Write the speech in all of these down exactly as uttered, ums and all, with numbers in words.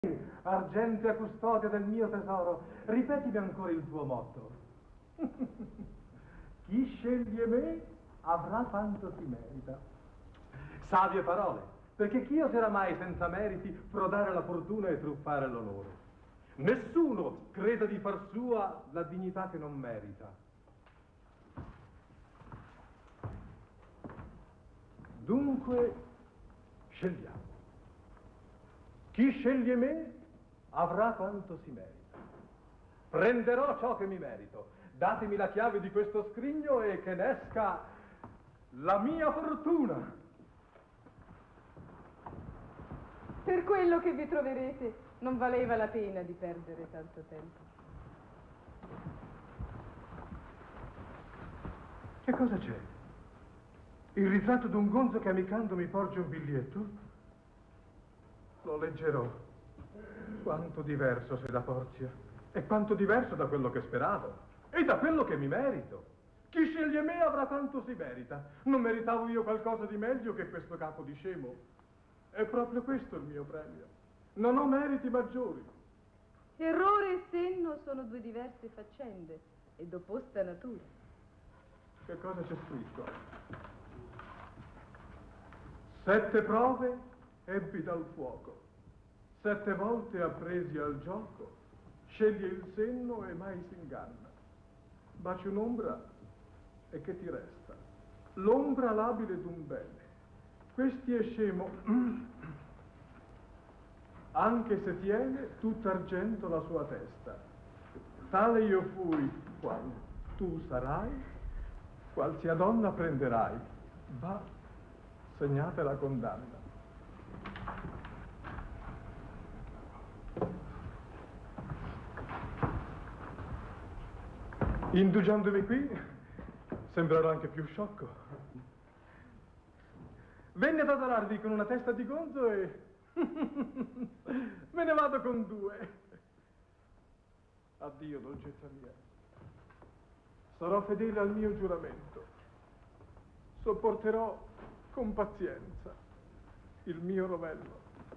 Argentea custodia del mio tesoro, ripetimi ancora il tuo motto. Chi sceglie me avrà quanto si merita. Savie parole, perché chi oserà mai senza meriti frodare la fortuna e truffare l'onore? Nessuno creda di far sua la dignità che non merita. Dunque, scegliamo. Chi sceglie me avrà quanto si merita. Prenderò ciò che mi merito. Datemi la chiave di questo scrigno e che ne esca la mia fortuna. Per quello che vi troverete, non valeva la pena di perdere tanto tempo. Che cosa c'è? Il ritratto d'un gonzo che amicando mi porge un biglietto? Lo leggerò. Quanto diverso sei da Porzia, e quanto diverso da quello che speravo, e da quello che mi merito. Chi sceglie me avrà quanto si merita. Non meritavo io qualcosa di meglio che questo capo di scemo? È proprio questo il mio premio. Non ho meriti maggiori. Errore e senno sono due diverse faccende, e d'opposta natura. Che cosa c'è scritto? Sette prove ebbi dal fuoco, sette volte appresi al gioco, sceglie il senno e mai si inganna. Baci un'ombra e che ti resta? L'ombra labile d'un bene. Questi è scemo, anche se tiene tutt'argento la sua testa. Tale io fui, qual tu sarai, qual sia donna prenderai. Va, segnate la condanna. Indugiandomi qui, sembrerò anche più sciocco. Venne ad adorarvi con una testa di gonzo e me ne vado con due. Addio, dolcezza mia. Sarò fedele al mio giuramento. Sopporterò con pazienza il mio rovello.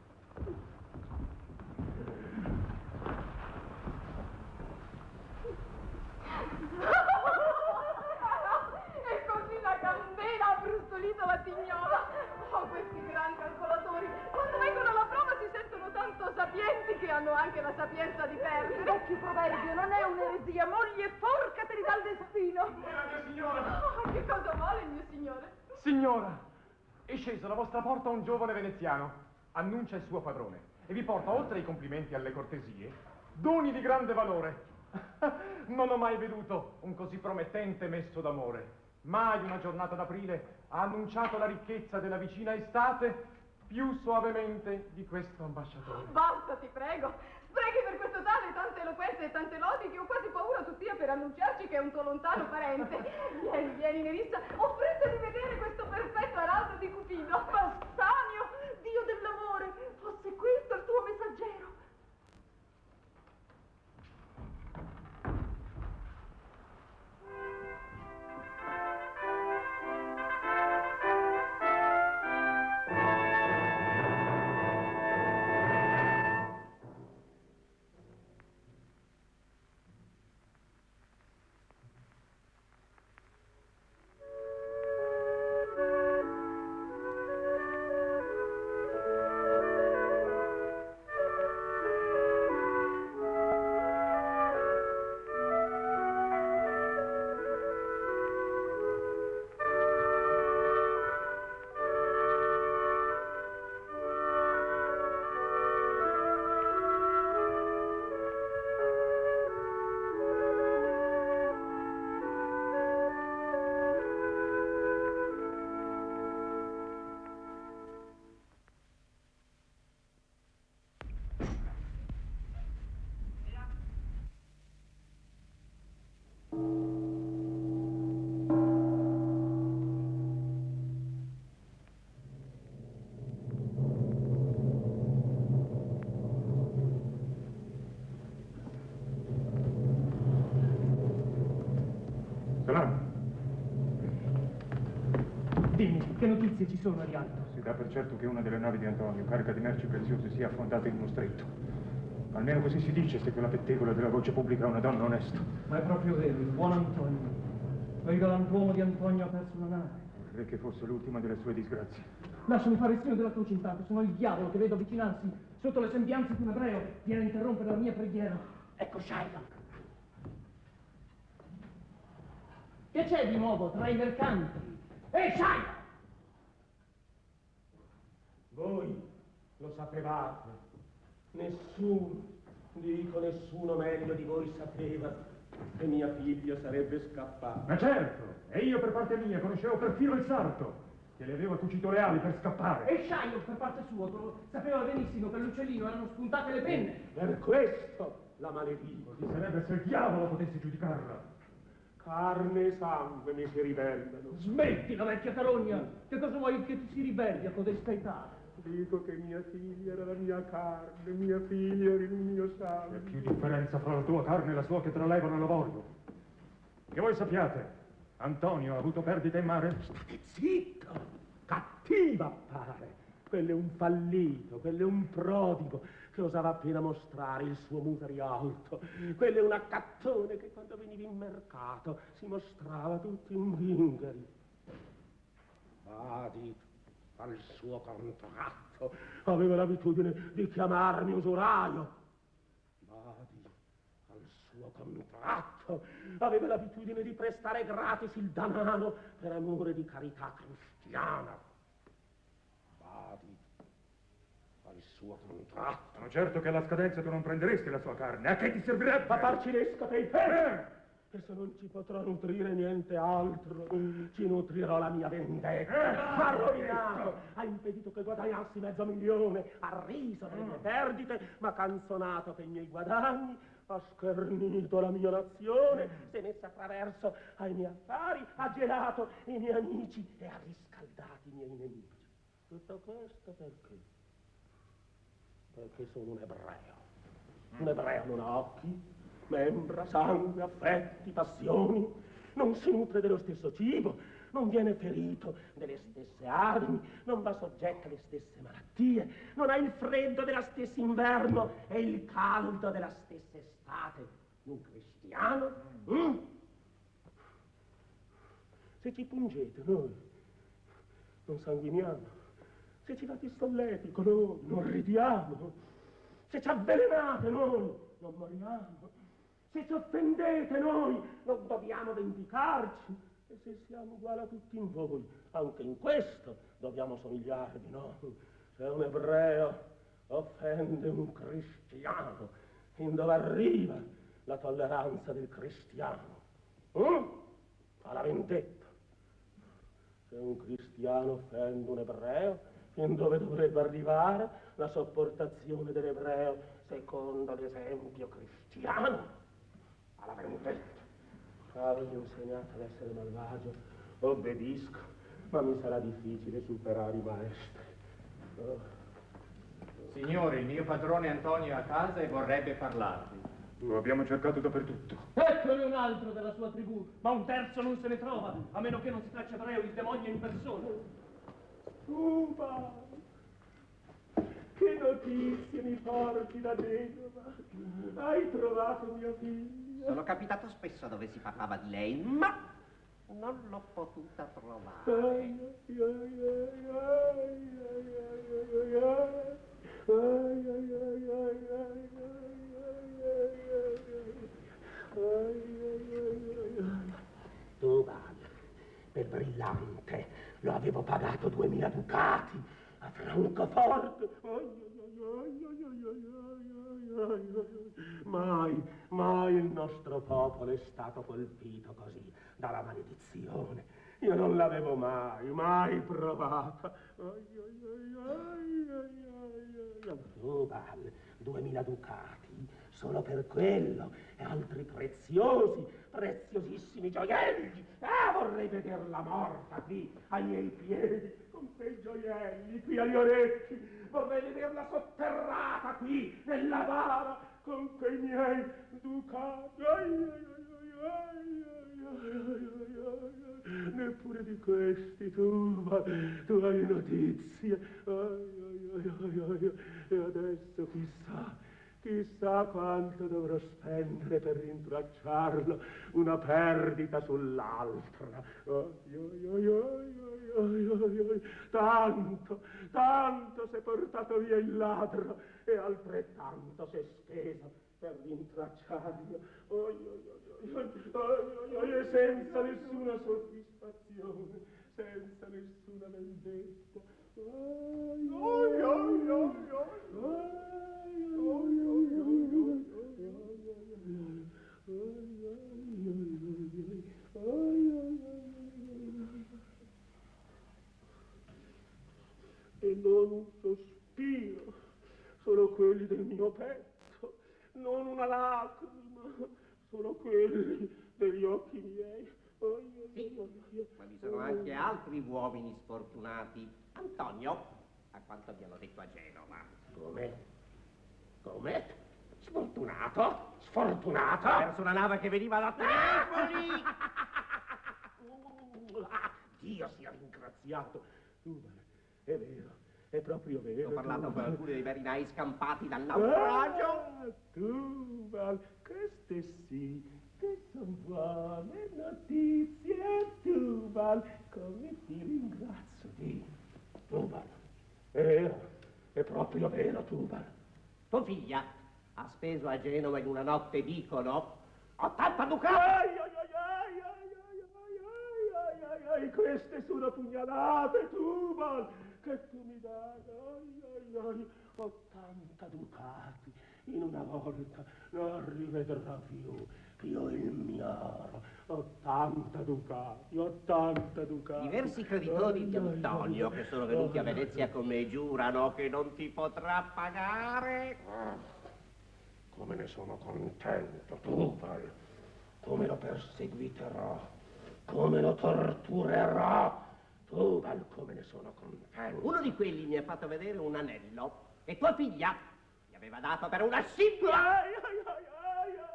E così la candela ha brustolito la tignola. Oh, questi gran calcolatori, quando vengono alla prova si sentono tanto sapienti che hanno anche la sapienza di perdere. Il vecchio proverbio non è un'eresia, moglie, forcateli dal destino. Buona mia signora! Oh, che cosa vuole il mio signore? Signora, è sceso alla vostra porta un giovane veneziano, annuncia il suo padrone e vi porta, oltre ai complimenti e alle cortesie, doni di grande valore. Non ho mai veduto un così promettente messo d'amore. Mai una giornata d'aprile ha annunciato la ricchezza della vicina estate più soavemente di questo ambasciatore. Basta, ti prego. Sprechi per questo tale tante eloquenze e tante lodi che ho quasi paura tu sia per annunciarci che è un tuo lontano parente. Vieni, vieni, Nerissa, ho fretta di vedere questo perfetto araldo di Cupido. Bassanio, dio dell'amore, fosse questo il tuo messaggero. Dimmi, che notizie ci sono a Rialto? Si dà per certo che una delle navi di Antonio, carica di merci preziose, sia affondata in uno stretto. Almeno così si dice, se quella pettegola della voce pubblica è una donna onesta. Ma è proprio vero, il buon Antonio. Quel galantuomo di Antonio ha perso una nave. Vorrei che fosse l'ultima delle sue disgrazie. Lasciami fare il segno della croce intanto, sono il diavolo che vedo avvicinarsi sotto le sembianze di un ebreo. Viene a interrompere la mia preghiera. Ecco Shylock. Che c'è di nuovo tra i mercanti? Ehi, Shylock! Voi lo sapevate. Nessuno, dico nessuno meglio di voi sapeva che mia figlia sarebbe scappata. Ma certo, e io per parte mia conoscevo perfino il sarto, che le aveva cucito le ali per scappare. E Shylock per parte sua sapeva benissimo che all'uccellino erano spuntate le penne. Per questo la maledico. Così sarebbe se il diavolo potesse giudicarla. Carne e sangue mi si ribellano. Smettila, vecchia carogna! Che cosa vuoi che ti si ribelli a codesta età? Dico che mia figlia era la mia carne, mia figlia era il mio sangue. C'è più differenza fra la tua carne e la sua che tra levano e l'avorio. Che voi sappiate, Antonio ha avuto perdite in mare? State zitto! Cattiva appare! Quello è un fallito, quello è un prodigo che osava appena mostrare il suo muso rialto. Quello è un accattone che quando veniva in mercato si mostrava tutto in zingari. Vadi al suo contratto, aveva l'abitudine di chiamarmi usuraio. Vadi al suo contratto, aveva l'abitudine di prestare gratis il danaro per amore di carità cristiana. Vadi al suo contratto. Sono certo che alla scadenza tu non prenderesti la sua carne. A che ti servirebbe? Papà Cinesco dei peri! E se non ci potrò nutrire niente altro, ci nutrirò la mia vendetta. Ha rovinato, ha impedito che guadagnassi mezzo milione, ha riso delle mie perdite, ma canzonato che i miei guadagni, ha schernito la mia nazione, si è messa attraverso ai miei affari, ha gelato i miei amici e ha riscaldato i miei nemici. Tutto questo perché? Perché sono un ebreo. Un ebreo non ha occhi, membra, sangue, affetti, passioni, non si nutre dello stesso cibo, non viene ferito delle stesse armi, non va soggetto alle stesse malattie, non ha il freddo della stessa inverno e il caldo della stessa estate. Un cristiano? Mm? Se ci pungete noi, non sanguiniamo. Se ci fate il solletico noi, non ridiamo. Se ci avvelenate noi, non moriamo. Se ci offendete noi, non dobbiamo vendicarci. E se siamo uguali a tutti in voi, anche in questo dobbiamo somigliarvi, no? Se un ebreo offende un cristiano, in dove arriva la tolleranza del cristiano? Mm? Fa la vendetta. Se un cristiano offende un ebreo, in dove dovrebbe arrivare la sopportazione dell'ebreo secondo l'esempio cristiano? Alla vendetta. Avete insegnato ad essere malvagio, obbedisco, ma mi sarà difficile superare i maestri. Oh. Signore, il mio padrone Antonio è a casa e vorrebbe parlarvi. Lo abbiamo cercato dappertutto. Eccone un altro della sua tribù, ma un terzo non se ne trova, a meno che non si faccia ebreo il demonio in persona. Uba! Che notizie mi porti da Genova? Hai trovato mia figlia? Sono capitato spesso dove si parlava di lei, ma non l'ho potuta trovare. Ai, ai, ai, ai, ai, ai, ai, ai. Tu vai, per brillante, lo avevo pagato duemila ducati a Francoforte. Mai, mai il nostro popolo è stato colpito così dalla maledizione. Io non l'avevo mai, mai provata. Tu, Val, duemila ducati, solo per quello, e altri preziosi, preziosissimi gioielli. Ah, vorrei vederla morta qui, ai miei piedi, con quei gioielli qui agli orecchi. Vorrei vederla sotterrata qui, nella bara, con quei miei ducati. Ai, ai, ai, ai, ai, ai, ai, ai, ai. neppure di questi tu, ma tu hai notizie. Ai, ai, ai, ai, ai. E adesso chissà, chissà quanto dovrò spendere per rintracciarlo, una perdita sull'altra. Ai, ai, ai, ai, ai, ai, ai. Tanto, tanto s'è portato via il ladro e altrettanto s'è speso per rintracciarlo. Ai, ai, ai, ai, ai, ai, ai, senza nessuna soddisfazione, senza nessuna vendetta. Ai, ai, ai, ai, e non un sospiro, solo quelli del mio petto, non una lacrima, solo quelli degli occhi miei. Sì, ma vi sono anche altri uomini sfortunati. Antonio, a quanto abbiamo detto a Genova. Come? Come? Sfortunato? Sfortunato? Verso una nave che veniva da Tripoli! Ah, Dio sia ringraziato. Tubal, è vero, è proprio vero. Ho parlato con Tubal. alcuni dei marinai scampati dal naufragio. Ah, Tubal, queste sì, che sono buone notizie, Tubal. Come ti ringrazio, di Tubal. È vero, è proprio vero, Tubal. Tua figlia ha speso a Genova in una notte, dicono, ottanta ducati. Ai, ai, ai, ai, ai, ai, ai, ai, ai, ai, queste sono pugnalate, Tubal, che tu mi dai. Ai, ai, ai, ottanta ducati in una volta, non rivedrò più, più il mio oro. Ottanta ducati, ottanta ducati. Diversi creditori di Antonio che sono venuti a Venezia con me giurano che non ti potrà pagare. Come ne sono contento, Tubal. Come lo perseguiterò, come lo torturerò. Tubal, come ne sono contento. Uno di quelli mi ha fatto vedere un anello che tua figlia gli aveva dato per una scimmia. Ai, ai, ai, ai, ai,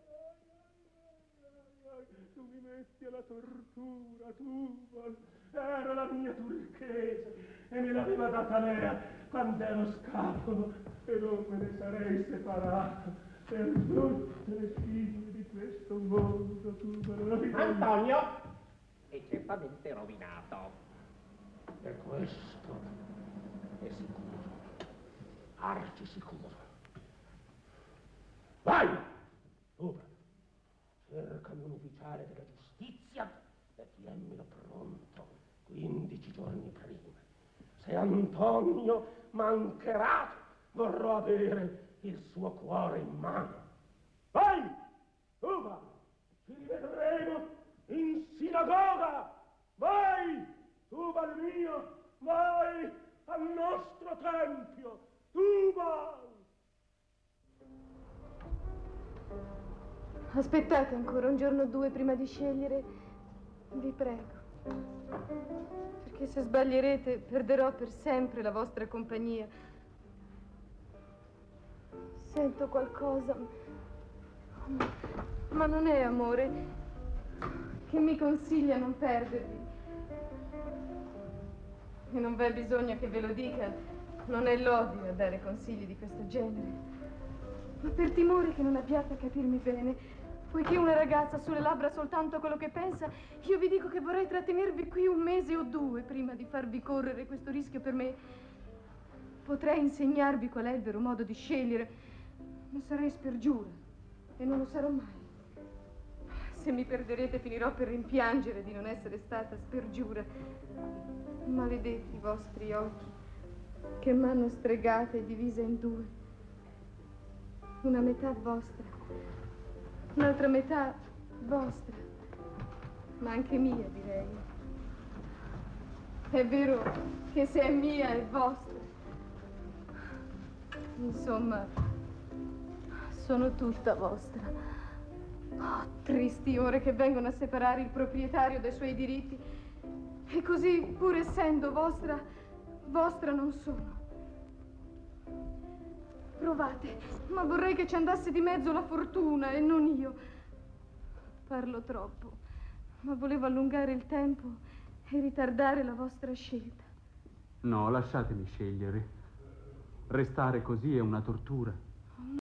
ai, ai, tu mi metti alla tortura, Tubal. Era la mia turchese e me l'aveva data Lea quando ero scapolo e non me ne sarei separato per tutte le figlie di questo mondo, Tubal. Antonio è certamente rovinato. E questo è sicuro, arci sicuro. Vai! Tubal, cercami un ufficiale della giustizia e tienmelo pronto quindici giorni prima. Se Antonio mancherà, vorrò avere il suo cuore in mano. Vai! Tubal, ci rivedremo in sinagoga! Vai! Tubal mio, vai al nostro tempio! Tubal! Aspettate ancora un giorno o due prima di scegliere, vi prego. Perché se sbaglierete perderò per sempre la vostra compagnia. Sento qualcosa, ma non è amore, che mi consiglia non perdervi. E non v'è bisogno che ve lo dica, non è l'odio a dare consigli di questo genere. Ma per timore che non abbiate a capirmi bene, poiché una ragazza ha sulle labbra soltanto quello che pensa, io vi dico che vorrei trattenervi qui un mese o due prima di farvi correre questo rischio per me. Potrei insegnarvi qual è il vero modo di scegliere, ma sarei spergiura e non lo sarò mai. Se mi perderete finirò per rimpiangere di non essere stata spergiura. Maledetti i vostri occhi che m'hanno stregata e divisa in due. Una metà vostra, un'altra metà vostra, ma anche mia, direi. È vero che se è mia è vostra. Insomma, sono tutta vostra. Oh, tristi ore che vengono a separare il proprietario dai suoi diritti. E così, pur essendo vostra, vostra non sono. Provate, ma vorrei che ci andasse di mezzo la fortuna e non io. Parlo troppo. ma volevo allungare il tempo e ritardare la vostra scelta. No, lasciatemi scegliere. Restare così è una tortura.